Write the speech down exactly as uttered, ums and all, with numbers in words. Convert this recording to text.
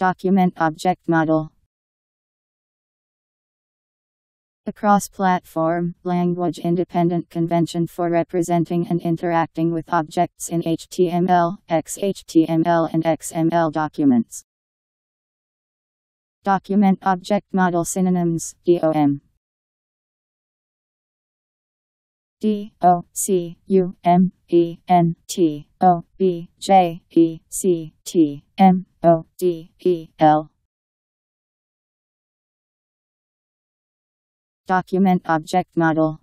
Document Object Model. A cross-platform, language-independent convention for representing and interacting with objects in H T M L, X H T M L and X M L documents. Document Object Model synonyms, D O M. D O C U M E N T O B J E C T M O D E L. Document Object Model.